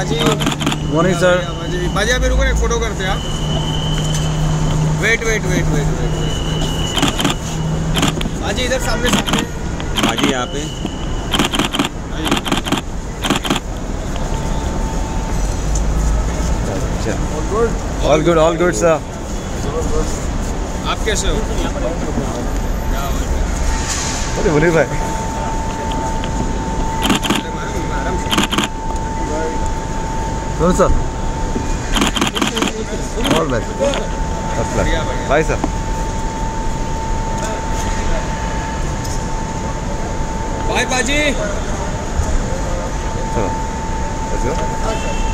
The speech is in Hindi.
बाजी। Morning sir. बाजी अभी रुको, एक फोटो करते हैं आप। Wait wait wait wait wait wait बाजी इधर सामने सामने। बाजी यहाँ पे। अच्छा ऑल गुड सर। आप कैसे हो? अरे मुनीर भाई कौन sir? All best bye sir. Bye बाजी। चलो